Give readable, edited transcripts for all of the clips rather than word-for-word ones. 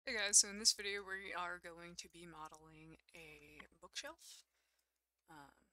Hey guys, so in this video we are going to be modeling a bookshelf. Um,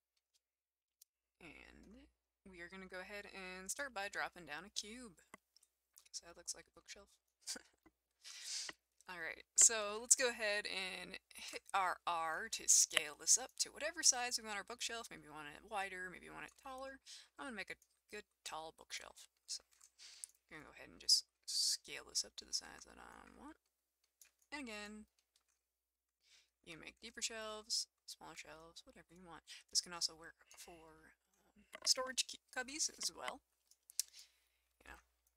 and we are going to go ahead and start by dropping down a cube. So that looks like a bookshelf. Alright, so let's go ahead and hit our R to scale this up to whatever size we want our bookshelf. Maybe we want it wider, maybe we want it taller. I'm going to make a good tall bookshelf. So I'm going to go ahead and just scale this up to the size that I want. And again, you can make deeper shelves, smaller shelves, whatever you want. This can also work for storage cubbies as well. You know,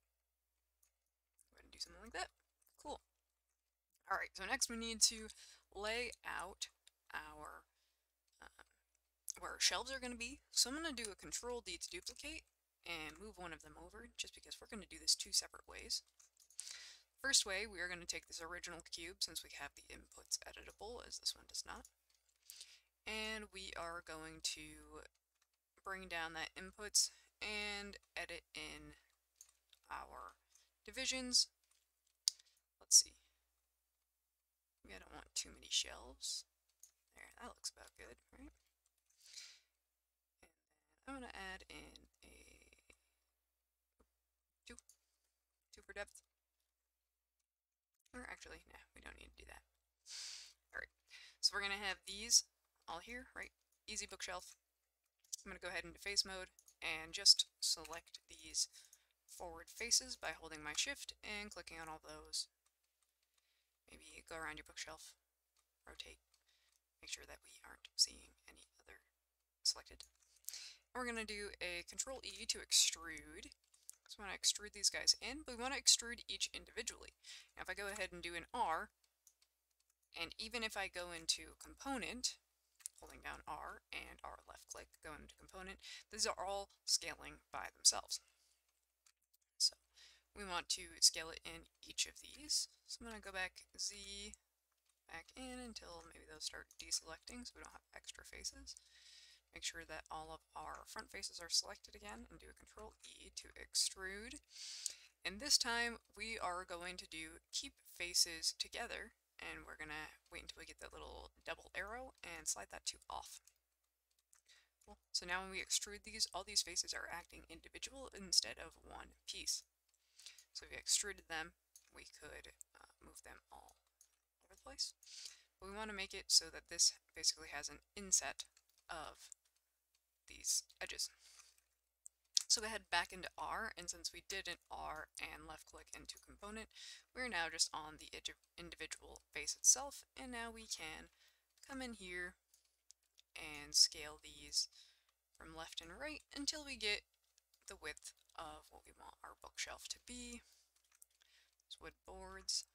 go ahead and do something like that. Cool. Alright, so next we need to lay out our where our shelves are going to be. So I'm going to do a Control-D to duplicate and move one of them over, just because we're going to do this two separate ways. First way, we are going to take this original cube, since we have the inputs editable, as this one does not. And we are going to bring down that inputs and edit in our divisions. Let's see. Maybe I don't want too many shelves. There, that looks about good, right? And then I'm going to add in a two for depth. Or actually, no, we don't need to do that. Alright, so we're going to have these all here, right? Easy bookshelf. I'm going to go ahead into face mode and just select these forward faces by holding my shift and clicking on all those. Maybe go around your bookshelf, rotate, make sure that we aren't seeing any other selected. And we're going to do a Control-E to extrude. So we want to extrude these guys in, but we want to extrude each individually. Now if I go ahead and do an R, and even if I go into component, holding down R and R left click, go into component, these are all scaling by themselves. So we want to scale it in each of these. So I'm going to go back Z back in until maybe those start deselecting so we don't have extra faces. Make sure that all of our front faces are selected again and do a Control-E to extrude. And this time we are going to do keep faces together, and we're going to wait until we get that little double arrow and slide that to off. Cool. So now when we extrude these, all these faces are acting individual instead of one piece. So if we extruded them, we could move them all over the place. But we want to make it so that this basically has an inset of these edges. So go ahead back into R, and since we did an R and left click into component, we're now just on the individual face itself, and now we can come in here and scale these from left and right until we get the width of what we want our bookshelf to be. It's wood boards,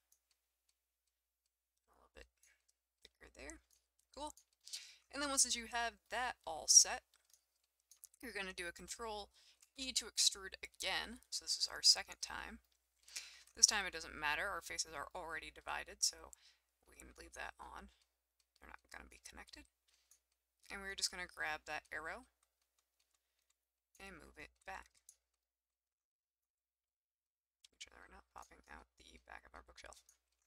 a little bit bigger there. Cool. And then once you have that all set, you're going to do a Control-E to extrude again. So this is our second time. This time it doesn't matter, our faces are already divided, so we can leave that on. They're not going to be connected. And we're just going to grab that arrow and move it back. Make sure that we're not popping out the back of our bookshelf.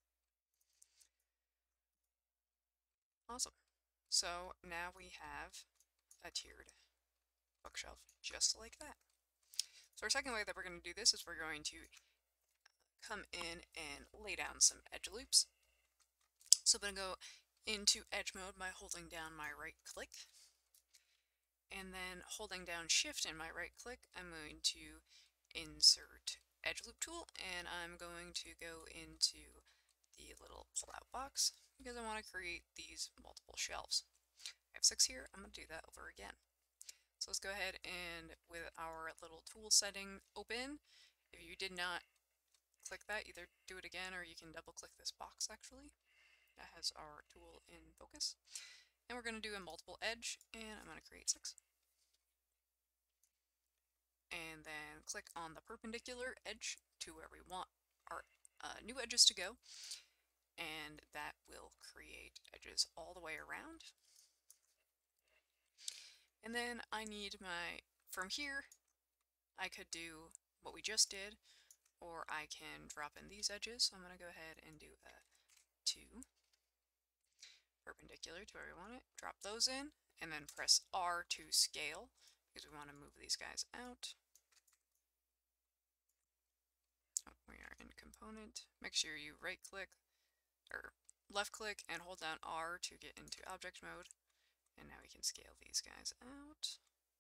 Awesome. So now we have a tiered bookshelf just like that. So our second way that we're going to do this is we're going to come in and lay down some edge loops. So I'm going to go into edge mode by holding down my right click, and then holding down shift and my right click, I'm going to insert edge loop tool, and I'm going to go into the little pull out box because I want to create these multiple shelves. I have 6 here, I'm going to do that over again. So let's go ahead and with our little tool setting open, if you did not click that, either do it again or you can double click this box actually. That has our tool in focus. And we're going to do a multiple edge, and I'm going to create 6. And then click on the perpendicular edge to where we want our new edges to go, and that will create edges all the way around. And then I need from here, I could do what we just did, or I can drop in these edges. So I'm going to go ahead and do a 2 perpendicular to where we want it. Drop those in, and then press R to scale because we want to move these guys out. Oh, we are in component. Make sure you right click or left click and hold down R to get into object mode. And now we can scale these guys out.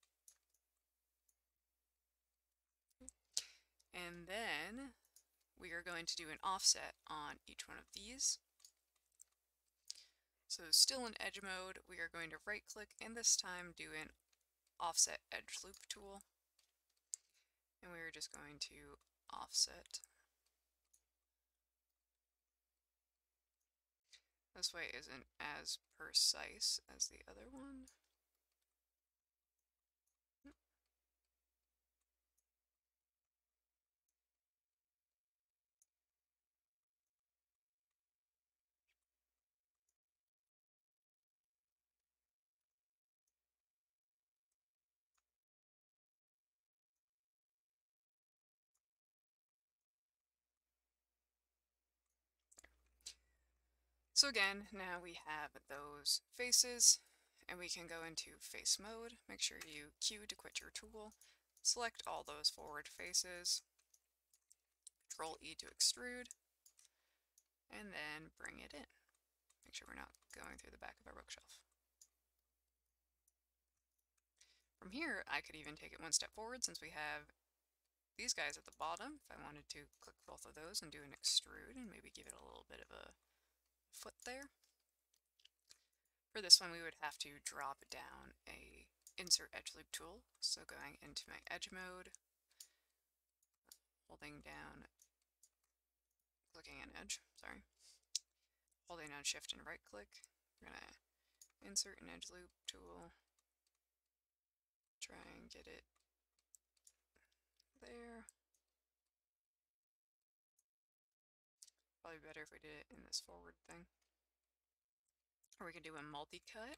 And then we are going to do an offset on each one of these. So still in edge mode, we are going to right click and this time do an offset edge loop tool. And we are just going to offset. This way isn't as precise as the other one. So again, now we have those faces, and we can go into face mode. Make sure you Q to quit your tool. Select all those forward faces. Control E to extrude, and then bring it in. Make sure we're not going through the back of our bookshelf. From here, I could even take it one step forward since we have these guys at the bottom. If I wanted to click both of those and do an extrude and maybe give it a little bit of a foot there. For this one, we would have to drop down a insert edge loop tool. So going into my edge mode, holding down, clicking an edge, sorry, holding down shift and right click. We're gonna insert an edge loop tool, try and get it there. Probably better if we did it in this forward thing. Or we could do a multi-cut.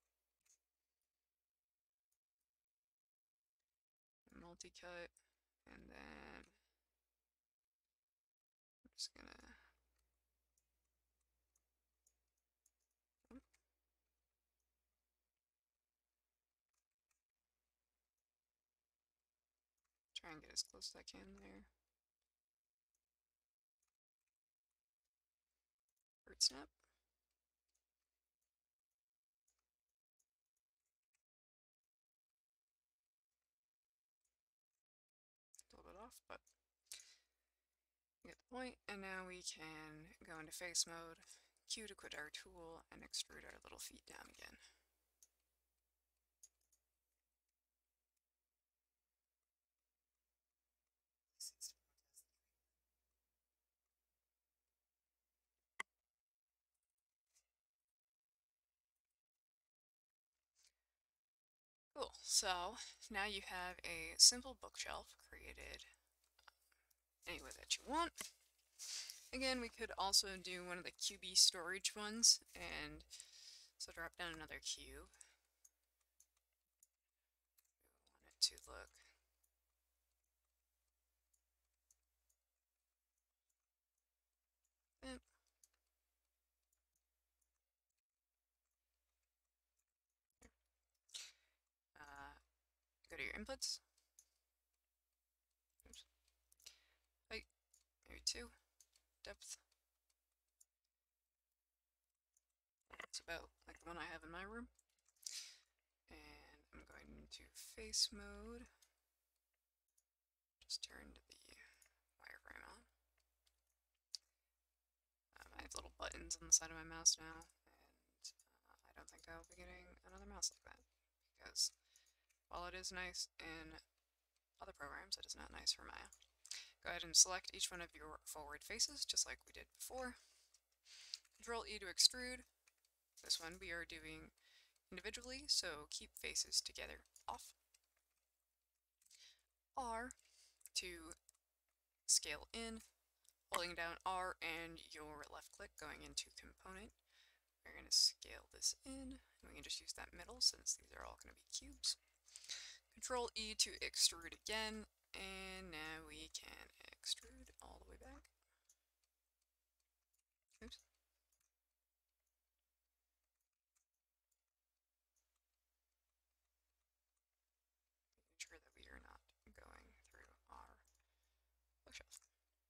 Multi-cut, and then I'm just gonna try and get as close as I can there. Bird snap. A little bit off, but you get the point. And now we can go into face mode, Q to quit our tool, and extrude our little feet down again. Cool, so now you have a simple bookshelf created any way that you want. Again, we could also do one of the QB storage ones, and so drop down another cube. We want it to look go to your inputs. Oops. Height, maybe 2. Depth. It's about like the one I have in my room. And I'm going into face mode. Just turned the wireframe on. I have little buttons on the side of my mouse now, and I don't think I'll be getting another mouse like that, because while it is nice in other programs, it is not nice for Maya. Go ahead and select each one of your forward faces, just like we did before. Control E to extrude. This one we are doing individually, so keep faces together off. R to scale in, holding down R and your left click going into component. We're going to scale this in, and we can just use that middle since these are all going to be cubes. Control E to extrude again, and now we can extrude all the way back. Oops. Making sure that we are not going through our bookshelf.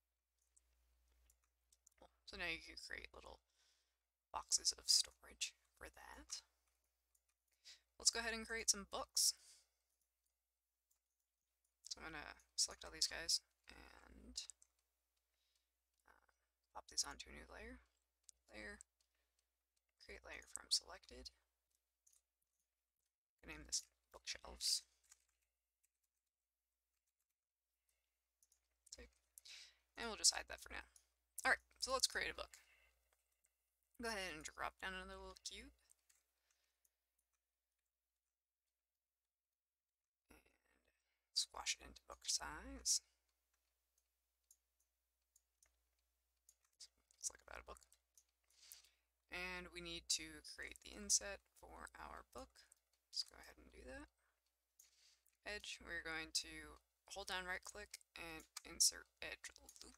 Cool. So now you can create little boxes of storage for that. Let's go ahead and create some books. So I'm going to select all these guys and pop these onto a new layer. Layer, create layer from selected. I'm going to name this bookshelves. And we'll just hide that for now. Alright, so let's create a book. Go ahead and drop down another little cube. And squash it into book size. Let's look about a book. And we need to create the inset for our book. Let's go ahead and do that. Edge, we're going to hold down right click and insert edge loop.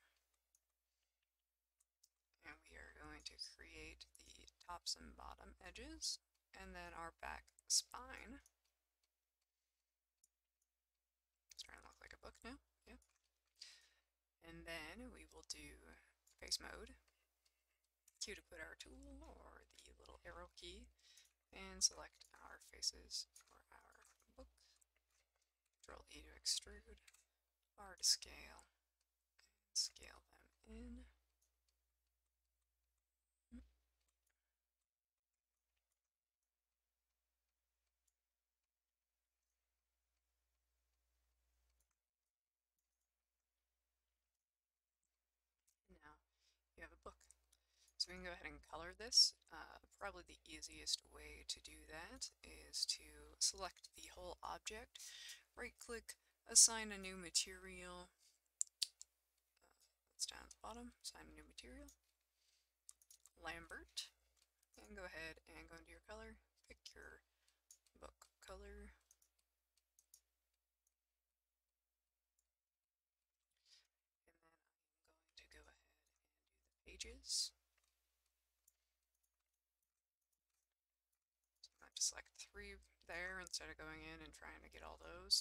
And we are going to create the tops and bottom edges, and then our back spine. It's starting to look like a book now, yeah. And then we will do face mode, Q to put our tool, or the little arrow key, and select our faces for our book. Control E to extrude, R to scale, and scale them in. Now you have a book. So we can go ahead and color this. Probably the easiest way to do that is to select the whole object, right click, assign a new material. That's down at the bottom, assign a new material. Lambert. And go ahead and go into your color, pick your book color. And then I'm going to go ahead and do the pages. So I'm going to select 3 there instead of going in and trying to get all those.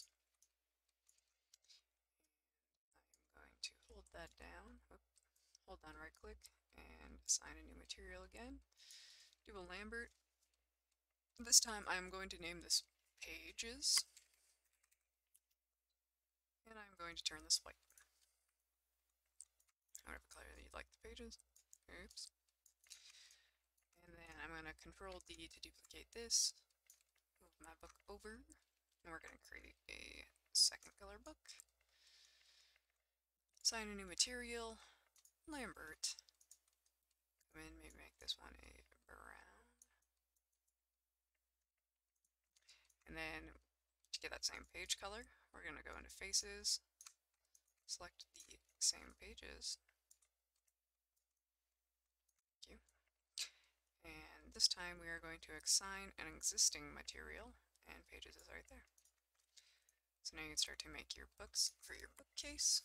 I'm going to hold that down, hold down right click, and assign a new material again. Do a Lambert. This time I'm going to name this pages, and I'm going to turn this white. Whatever color that you'd like the pages. Oops. And then I'm going to Control D to duplicate this, move my book over, and we're going to create a second color book. Assign a new material, Lambert. Come in, maybe make this one a brown. And then to get that same page color, we're going to go into Faces, select the same pages. Thank you. And this time we are going to assign an existing material, and Pages is right there. So now you can start to make your books for your bookcase.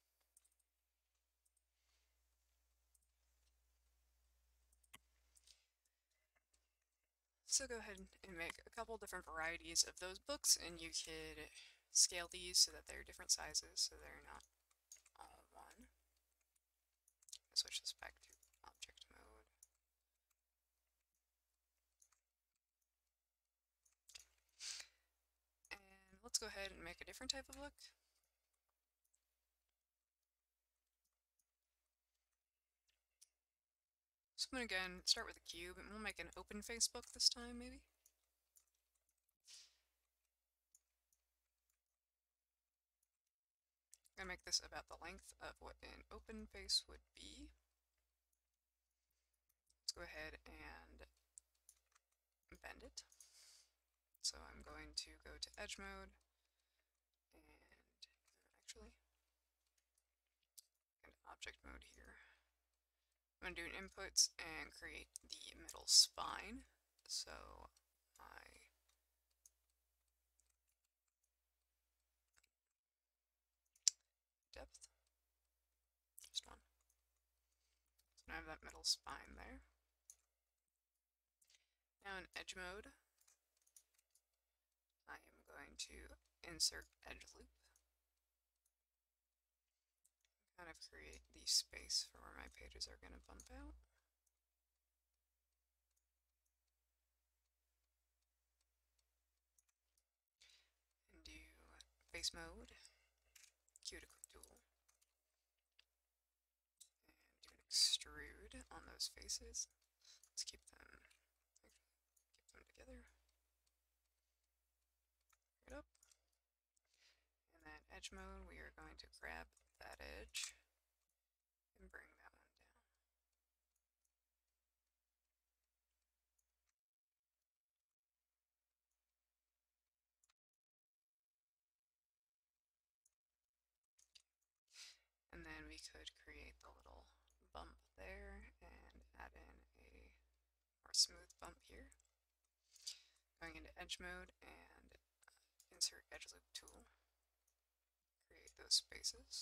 So go ahead and make a couple different varieties of those books, and you could scale these so that they're different sizes, so they're not all one. Switch this back to object mode. And let's go ahead and make a different type of book. So I'm going to again start with a cube, and we'll make an open face book this time, maybe. I'm going to make this about the length of what an open face would be. Let's go ahead and bend it. So I'm going to go to edge mode, and actually, and object mode here. I'm going to do an inputs and create the middle spine. So my depth that middle spine there. Now in edge mode, I am going to insert edge loop, kind of create the space for where my pages are going to bump out. And do face mode, cuticle tool, and do an extrude on those faces. Let's keep them together. Bring it up. And then edge mode, we are going to grab that edge and bring that one down. And then we could create the little bump there and add in a more smooth bump here. Going into edge mode and insert edge loop tool. Create those spaces.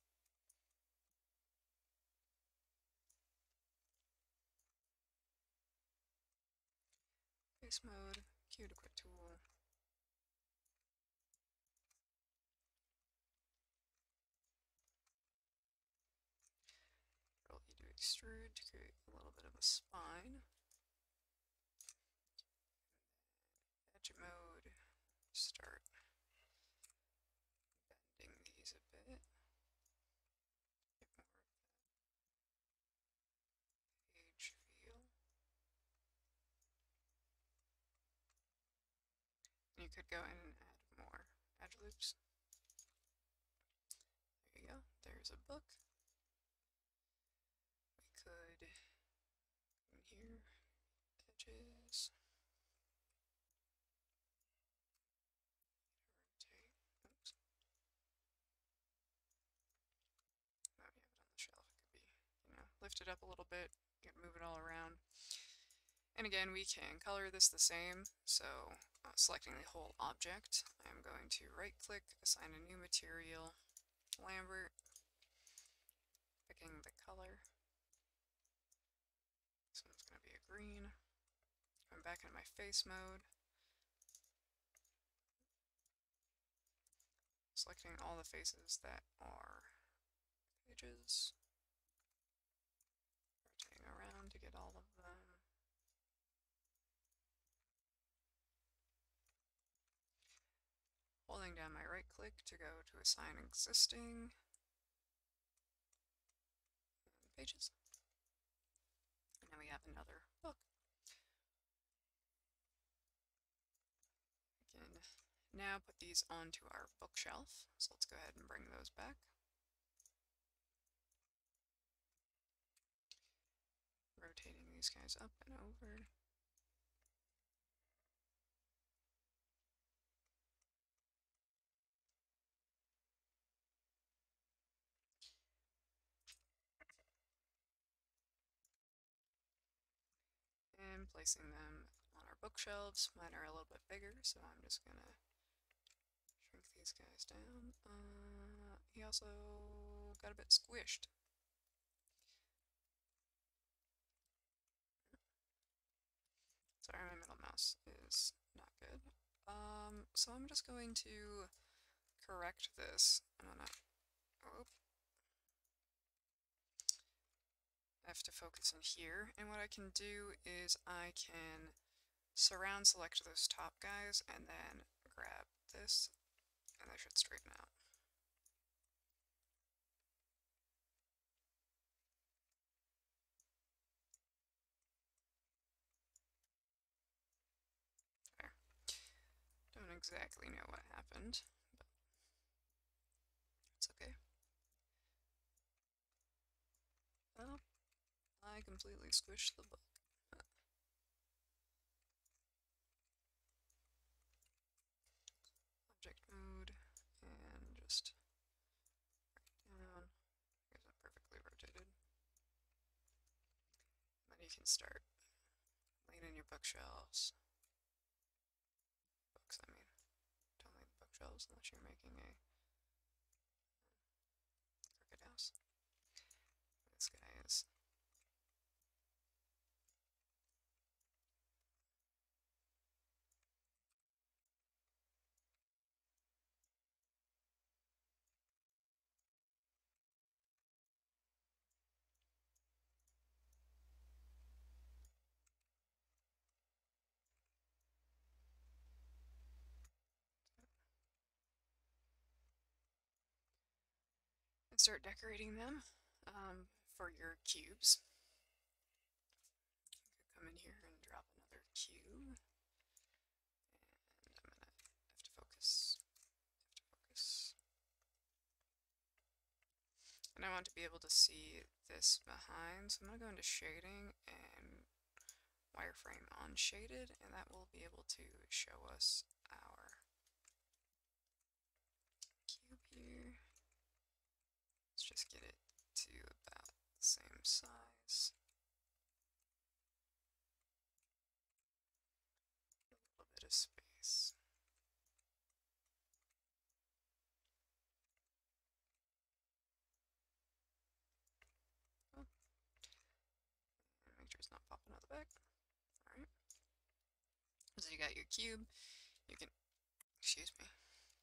Face mode, cuticle tool. You do extrude to create a little bit of a spine. Edge mode, start bending these a bit. Get more of that page feel. And you could go in and add more edge loops. There you go, there's a book. We could in here, edges, rotate, oops. Now we have it on the shelf, it could be, lift it up a little bit, you can move it all around. And again, we can color this the same, so selecting the whole object, I'm going to right click, assign a new material, Lambert, picking the color. This one's going to be a green. I'm back in my face mode. Selecting all the faces that are pages. Rotating around to get all of them. Holding down my right click to go to assign existing pages. And now we have another book. We can now put these onto our bookshelf. So let's go ahead and bring those back. Rotating these guys up and over. And placing them on our bookshelves. Mine are a little bit bigger, so I'm just gonna shrink these guys down. He also got a bit squished. Sorry, my middle mouse is not good. So I'm just going to correct this. I'm gonna, oh, I have to focus in here, and what I can do is I can surround select those top guys and then grab this, and they should straighten out. There. Don't exactly know what happened, but it's okay. Well, I completely squished the book. Object mode, and just right down. Here's it perfectly rotated. And then you can start laying in your bookshelves. Books, I mean. Don't lay the bookshelves unless you're making a crooked house. This guy is start decorating them for your cubes. Come in here and drop another cube. And I'm gonna have to focus. And I want to be able to see this behind, so I'm gonna go into shading and wireframe unshaded, and that will be able to show us our cube here. Let's just get it to about the same size. A little bit of space. Oh. And make sure it's not popping out the back. Alright. So you got your cube. You can, excuse me.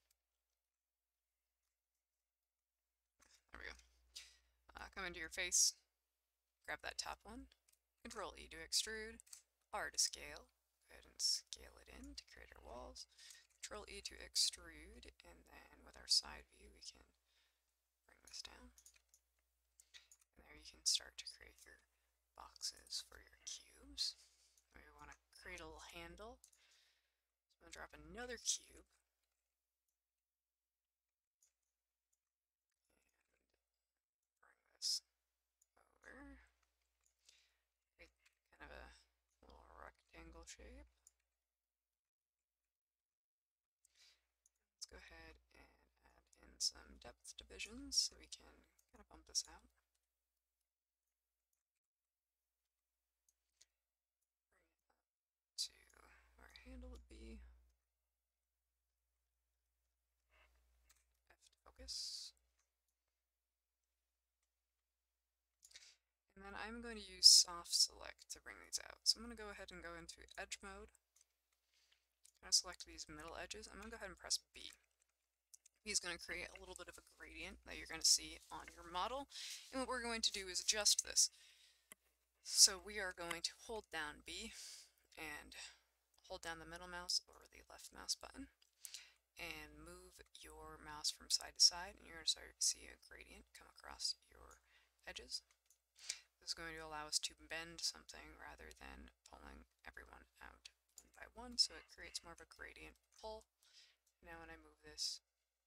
There we go. Come into your face, grab that top one, Control E to extrude, R to scale, go ahead and scale it in to create our walls, Control E to extrude, and then with our side view we can bring this down. And there you can start to create your boxes for your cubes. We want to create a little handle, so I'm going to drop another cube. Over. Create kind of a little rectangle shape. Let's go ahead and add in some depth divisions so we can kind of bump this out. Bring it up to where our handle would be. F to focus. And then I'm going to use soft select to bring these out. So I'm going to go ahead and go into edge mode. I'm going to select these middle edges. I'm going to go ahead and press B. B is going to create a little bit of a gradient that you're going to see on your model. And what we're going to do is adjust this. So we are going to hold down B and hold down the middle mouse or the left mouse button and move your mouse from side to side, and you're going to start to see a gradient come across your edges. This is going to allow us to bend something rather than pulling everyone out one by one, so it creates more of a gradient pull. Now when I move this,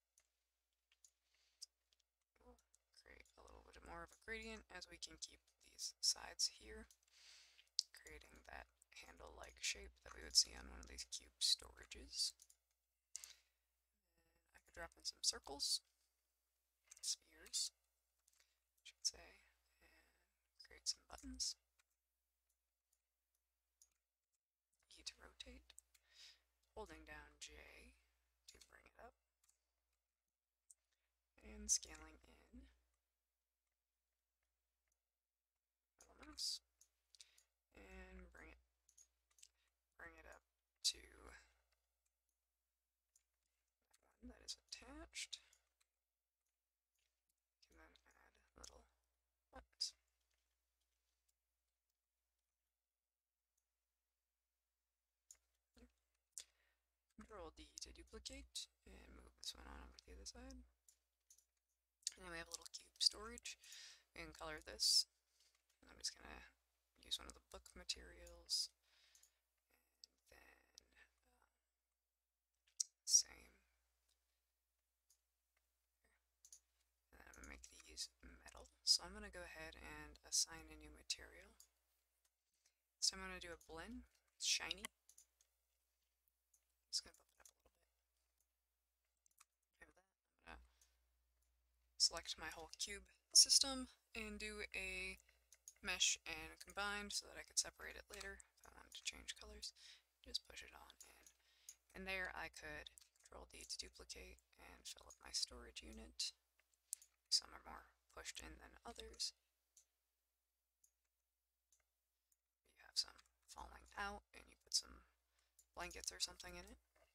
we'll create a little bit more of a gradient as we can keep these sides here, creating that handle-like shape that we would see on one of these cube storages. And I could drop in some circles, spheres, I should say, create some buttons. E to rotate, holding down J to bring it up, and scaling in, middle mouse, and bring it up to that one that is attached. You can then add little buttons. Control D to duplicate and move this one on over to the other side. And then we have a little cube storage. We can color this. I'm just going to use one of the book materials. And then same. And then I'm going to make these metal. So I'm going to go ahead and assign a new material. So I'm going to do a blend. It's shiny. Just going to buff it up a little bit. Over that, I'm going to select my whole cube system and do a mesh and combine so that I could separate it later if I wanted to change colors. Just push it on in. And there I could Control D to duplicate and fill up my storage unit. Some are more pushed in than others. You have some falling out and you put some blankets or something in it.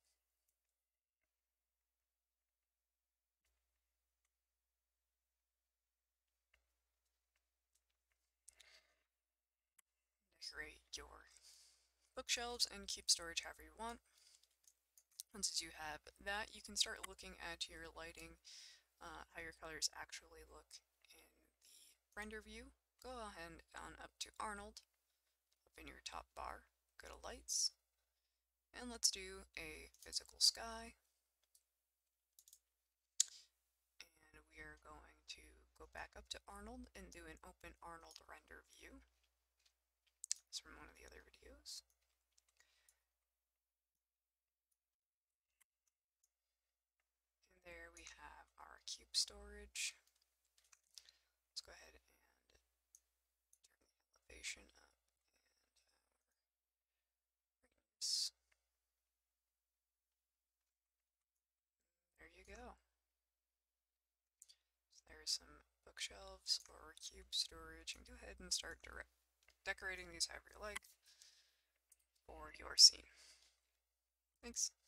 Decorate your bookshelves and keep storage however you want. Once you have that, you can start looking at your lighting how your colors actually look in the render view, go ahead and up to Arnold, up in your top bar, go to Lights, and let's do a physical sky. And we are going to go back up to Arnold and do an Open Arnold render view. It's from one of the other videos. And there we have our cube storage. Let's go ahead and turn the elevation up and brightness. There you go. So there's some bookshelves or cube storage, and go ahead and start decorating these however you like for your scene. Thanks.